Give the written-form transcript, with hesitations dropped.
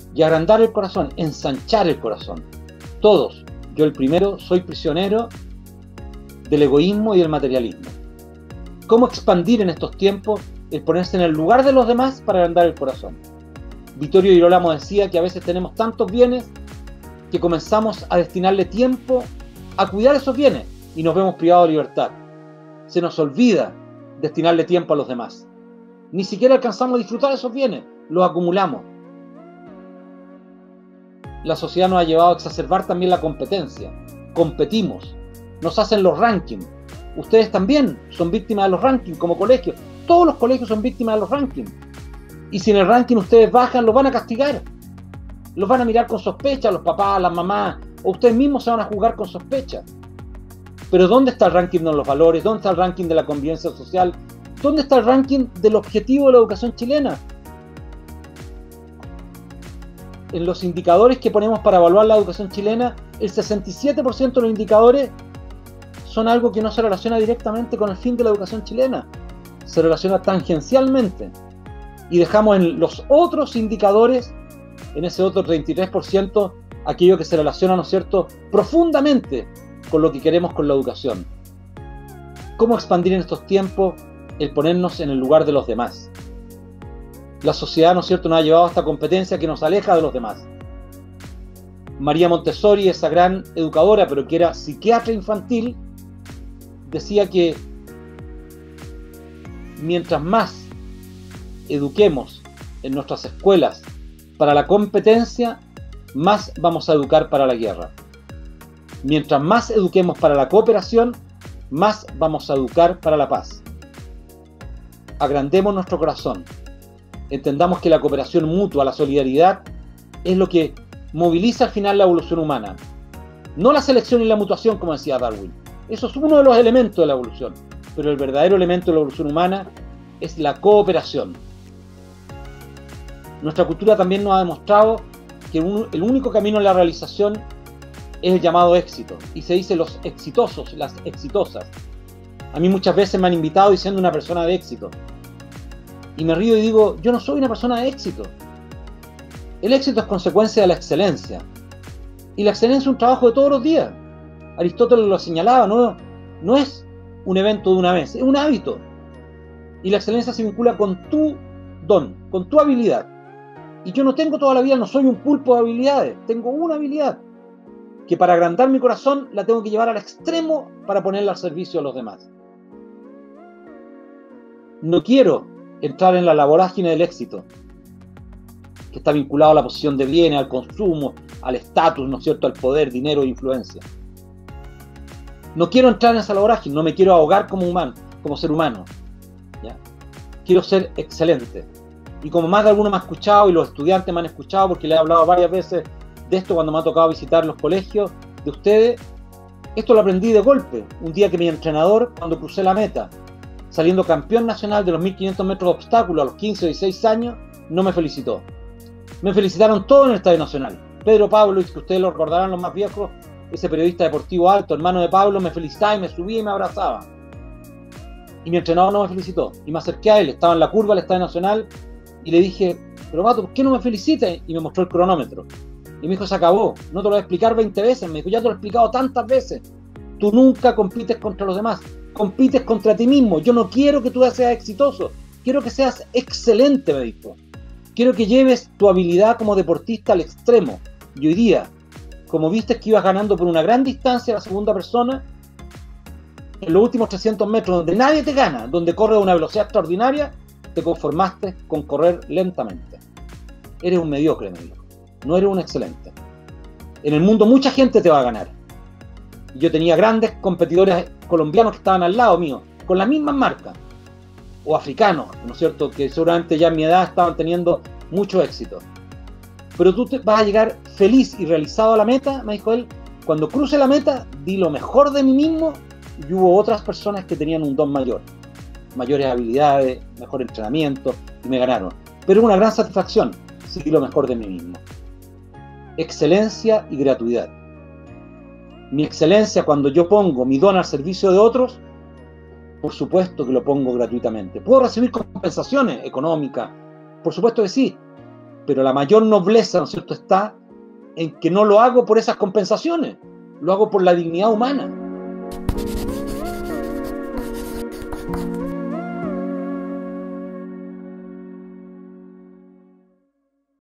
y agrandar el corazón, ensanchar el corazón. Todos, yo el primero, soy prisionero del egoísmo y del materialismo. ¿Cómo expandir en estos tiempos el ponerse en el lugar de los demás para agrandar el corazón? Vittorio Girolamo decía que a veces tenemos tantos bienes que comenzamos a destinarle tiempo a cuidar esos bienes y nos vemos privados de libertad. Se nos olvida destinarle tiempo a los demás. Ni siquiera alcanzamos a disfrutar esos bienes, los acumulamos. La sociedad nos ha llevado a exacerbar también la competencia. Competimos, nos hacen los rankings. Ustedes también son víctimas de los rankings como colegios. Todos los colegios son víctimas de los rankings. Y si en el ranking ustedes bajan, los van a castigar. Los van a mirar con sospecha, los papás, las mamás, o ustedes mismos se van a juzgar con sospecha. Pero ¿dónde está el ranking de los valores? ¿Dónde está el ranking de la convivencia social? ¿Dónde está el ranking del objetivo de la educación chilena? En los indicadores que ponemos para evaluar la educación chilena, el 67% de los indicadores son algo que no se relaciona directamente con el fin de la educación chilena. Se relaciona tangencialmente. Y dejamos en los otros indicadores, en ese otro 33%, aquello que se relaciona, ¿no es cierto?, profundamente con lo que queremos con la educación. ¿Cómo expandir en estos tiempos el ponernos en el lugar de los demás? La sociedad, ¿no es cierto?, nos ha llevado a esta competencia que nos aleja de los demás. María Montessori, esa gran educadora, pero que era psiquiatra infantil, decía que mientras más eduquemos en nuestras escuelas para la competencia, más vamos a educar para la guerra. Mientras más eduquemos para la cooperación, más vamos a educar para la paz. Agrandemos nuestro corazón. Entendamos que la cooperación mutua, la solidaridad, es lo que moviliza al final la evolución humana. No la selección y la mutación, como decía Darwin. Eso es uno de los elementos de la evolución. Pero el verdadero elemento de la evolución humana es la cooperación. Nuestra cultura también nos ha demostrado que el único camino a la realización es el llamado éxito. Y se dice los exitosos, las exitosas. A mí muchas veces me han invitado diciendo una persona de éxito. Y me río y digo, yo no soy una persona de éxito. El éxito es consecuencia de la excelencia. Y la excelencia es un trabajo de todos los días. Aristóteles lo señalaba, no es un evento de una vez, es un hábito. Y la excelencia se vincula con tu don, con tu habilidad. Y yo no tengo toda la vida, no soy un pulpo de habilidades, tengo una habilidad que para agrandar mi corazón la tengo que llevar al extremo para ponerla al servicio de los demás. No quiero entrar en la vorágine del éxito, que está vinculado a la posición de bienes, al consumo, al estatus, ¿no es cierto?, al poder, dinero e influencia. No quiero entrar en esa vorágine, no me quiero ahogar como humano, como ser humano. ¿Ya? Quiero ser excelente. Y como más de alguno me ha escuchado, y los estudiantes me han escuchado, porque le he hablado varias veces de esto cuando me ha tocado visitar los colegios de ustedes, esto lo aprendí de golpe. Un día que mi entrenador, cuando crucé la meta, saliendo campeón nacional de los 1500 metros de obstáculos a los 15 o 16 años, no me felicitó. Me felicitaron todos en el Estadio Nacional. Pedro Pablo, que ustedes lo recordarán los más viejos, ese periodista deportivo alto, hermano de Pablo, me felicitaba y me subía y me abrazaba. Y mi entrenador no me felicitó. Y me acerqué a él, estaba en la curva del Estadio Nacional, y le dije, pero Mato, ¿por qué no me felicitas? Y me mostró el cronómetro. Y me dijo, se acabó, no te lo voy a explicar 20 veces. Me dijo, ya te lo he explicado tantas veces. Tú nunca compites contra los demás, compites contra ti mismo. Yo no quiero que tú seas exitoso, quiero que seas excelente, me dijo. Quiero que lleves tu habilidad como deportista al extremo. Y hoy día, como viste que ibas ganando por una gran distancia a la segunda persona, en los últimos 300 metros, donde nadie te gana, donde corres a una velocidad extraordinaria, te conformaste con correr lentamente. Eres un mediocre, me dijo. No eres un excelente. En el mundo mucha gente te va a ganar. Yo tenía grandes competidores colombianos que estaban al lado mío, con las mismas marcas, o africanos, ¿no es cierto?, que seguramente ya en mi edad estaban teniendo mucho éxito. Pero tú vas a llegar feliz y realizado a la meta, me dijo él. Cuando cruce la meta, di lo mejor de mí mismo, y hubo otras personas que tenían un don mayor, mayores habilidades, mejor entrenamiento, y me ganaron. Pero una gran satisfacción, si di lo mejor de mí mismo. Excelencia y gratuidad. Mi excelencia, cuando yo pongo mi don al servicio de otros, por supuesto que lo pongo gratuitamente. ¿Puedo recibir compensaciones económicas? Por supuesto que sí. Pero la mayor nobleza, ¿no es cierto?, está en que no lo hago por esas compensaciones, lo hago por la dignidad humana.